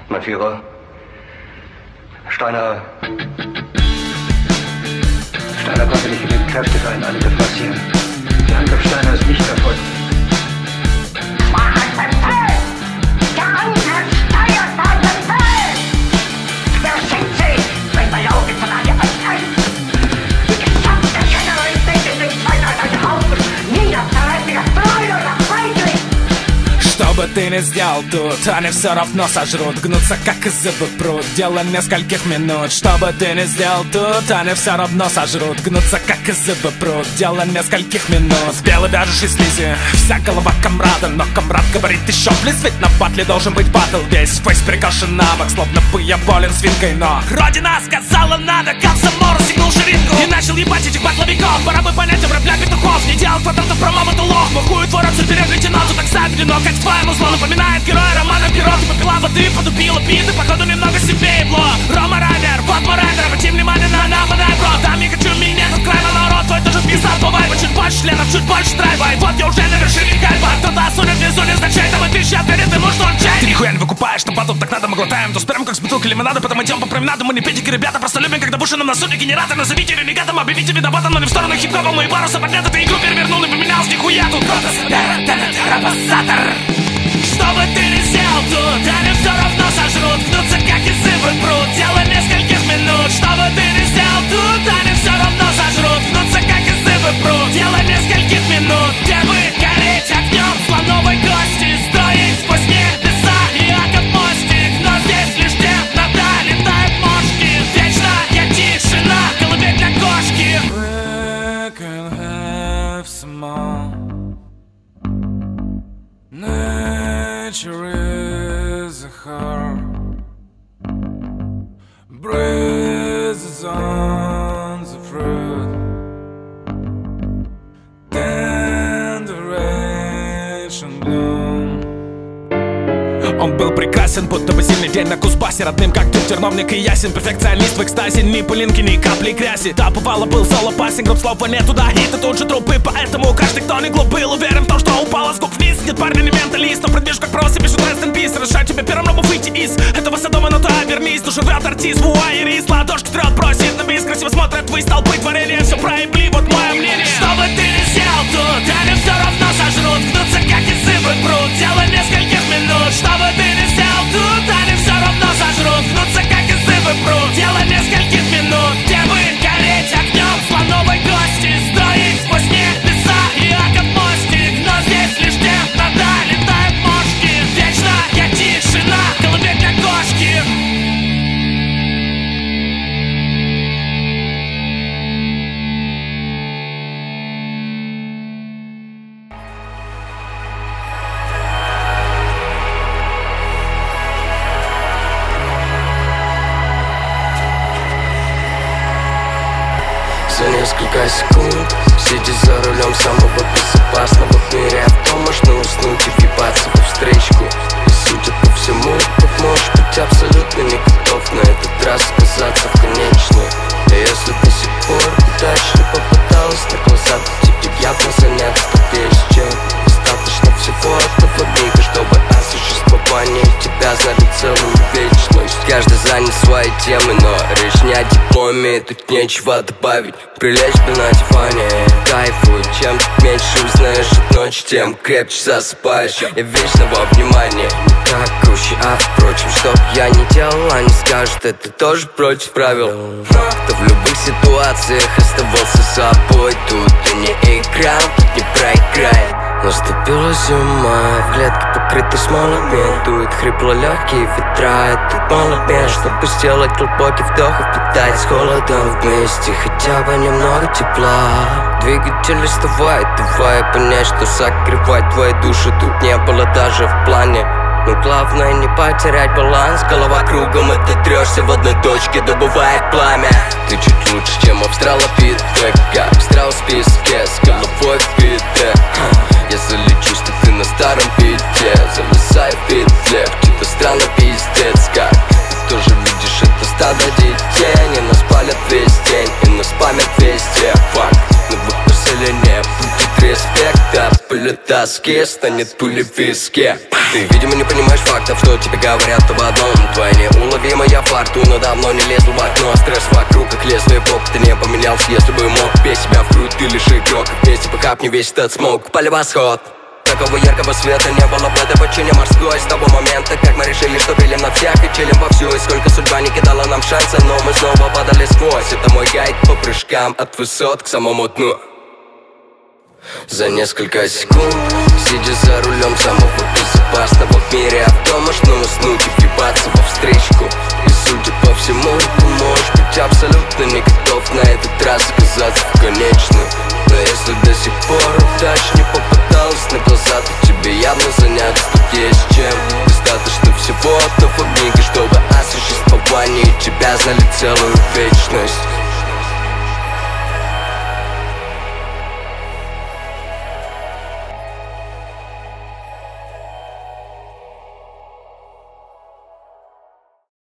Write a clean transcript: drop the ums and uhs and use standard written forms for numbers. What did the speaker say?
Mein Führer, Steiner konnte nicht genügend Kräfte für einen Angriff passieren. Der Angriff Steiner ist nicht erfolgt. Wahrheit Befehl! Der Angriff Steiner war Befehl! Wer sind Sie? Wenn meine Augen von alle öffnen! Die gesamte Generalität in den zweiten Haufen niederträchtiger Freude oder feindlich! Что бы ты ни сделал тут, они все равно сожрут, гнутся как из зубы пруд. Дело нескольких минут. Что бы ты ни сделал тут, они все равно сожрут, гнутся как из зубы пруд. Дело нескольких минут. Белый вяжущий слизи, вся голова комрада, но комрад говорит еще плиз, ведь на батле должен быть батл. Весь фейс прикошен навык, словно бы я болен свинкой, но Родина сказала надо, комсомол расстегнул ширинку и начал ебать этих батловиков. Пора бы понять обрабля петухов, не делал квадратов про маму лох. Махует ворот суперен лейтенанту, так сагрено, как твоему зло напоминает героя романа Пирог. Ты попила воды, потупила биты, походу немного себе ебло. Рома Райдер, вот мой райдер, обрати внимание на нападай, бро. Там не хочу меня, тут край на народ, твой тоже писал по вайбу. Чуть больше членов, чуть больше драйва, и вот я уже на вершине кайфа. Кто-то осудит внизу, не значит, там и тысяча отверит, ты можешь он чай. Ты нихуя не выкупаешь, что батл так надо, мы глотаем. То сперем, как с бутылкой лимонада, потом идем по променаду. Мы не педики, ребята, просто любим, когда в уши нам насули генератор. Назовите ренегатом, объявите виноватым, но не в сторону хип-хопа. Мои парусы подняты, ты игру перевернул и поменялся, нихуя тут. Что бы ты ни сделал тут, они все равно сожрут, гнутся как из зыбы пруд. Дело нескольких минут. Что бы ты ни сделал тут, они все равно сожрут, гнутся как из зыбы пруд. Дело нескольких минут. Где бы гореть огнем слоновой кости, строить сквозь небеса и как мостик. Но здесь лишь темнота, летают мошки. Вечная тишина, колыбель для кошки. We can have some more. Nature is a heart, breezes on the fruit, tender ancient bloom. Он был прекрасен, будто бы зимний день на Кузбассе. Родным, как тут терновник и ясен. Перфекционист в экстазе, ни пылинки, ни капли грязи. Да, бывало, был соло-пассинг, групп слова нет туда. Хиты тут же трупы, поэтому каждый, кто не глуп, был уверен в том, что упало с губ вниз. Нет, парня, не менталист, но продвижу, как право себе, что rest in peace. Решаю тебе первым робу выйти из этого садома, но ты обернись. Душу рвет артист, вуайерист, ладошки трет, просит на бис. Красиво смотрят твои столпы творения, все проебли, вот мое мнение. Что бы ты ни сделал тут, они все равно сожрут, гнутся как из зыбы пруд. Дело нескольких минут. Что бы ты ни сделал тут, они все равно сожрут, гнутся как из зыбы пруд. Дело нескольких минут. Где бы гореть огнем слоновой кости, строить сквозь небеса и как мостик. Но здесь лишь темнота, летают мошки. Вечная тишина, колыбель для кошки. За несколько секунд, сидя за рулем самого безопасного в мире авто, можно уснуть и въебаться во встречку. И судя по всему, ты можешь быть абсолютно не готов на этот раз оказаться в конечной. И если до сих пор удачно попыталась на глаза, то тебе явно заняться есть чем. Достаточно всего этого мига, чтобы о существовании тебя знали целую вечность. Каждый занят своей темой, но речь не о дипломе, тут нечего добавить. Прилечь бы на диване, кайфуй. Чем меньше узнаешь от ночи, тем крепче засыпаешь. И вечного внимания не так круче, а впрочем, чтоб я не делал, они скажут, это тоже против правил. Кто в любых ситуациях оставался собой, тут ты не играл, тут не проиграй. Наступила зима, в клетке покрытой смолами, дует хрипло легкие ветра, и тут мало мест, чтобы сделать глубокий вдох и впитать с холодом вместе хотя бы немного тепла. Двигатель листовой, давай понять, что согревать твою душу тут не было даже в плане. Но главное не потерять баланс, голова кругом, и ты трешься в одной точке, добывая пламя. Ты чуть лучше, чем австралопитек, как страус в песке, с головой в пите. Если лечусь, то ты на старом бите, зависай в петле, чьи-то странно пиздец, как ты тоже видишь это стадо детей. Они нас палят весь день, и нас память везде, факт. Но в их поселении будет респекта, полета тоске станет пулей в виске. Ты, видимо, не понимаешь фактов, что тебе говорят об одном. Твоя неуловимая фортуна давно не лезла в окно. Стресс вокруг, как лезвие в бок. Ты не поменялся, если бы мог. Пей себя в грудь, ты лишь игрок. Вместе по капне весь этот смог. Полевосход. Такого яркого света не было в этой пучине морской. С того момента, как мы решили, что пилим на всех и чилим вовсю. И сколько судьба не кидала нам шанса, но мы снова падали сквозь. Это мой гайд по прыжкам от высот к самому дну. За несколько секунд, сидя за рулем самого безопасного в мире авто, можно уснуть и въебаться во встречку. И судя по всему, ты можешь быть абсолютно не готов на этот раз оказаться в конечную. Но если до сих пор удача не попадалась на глаза, то тебе явно заняться тут есть чем. Достаточно всего одного книги, чтобы о существовании тебя знали целую вечность.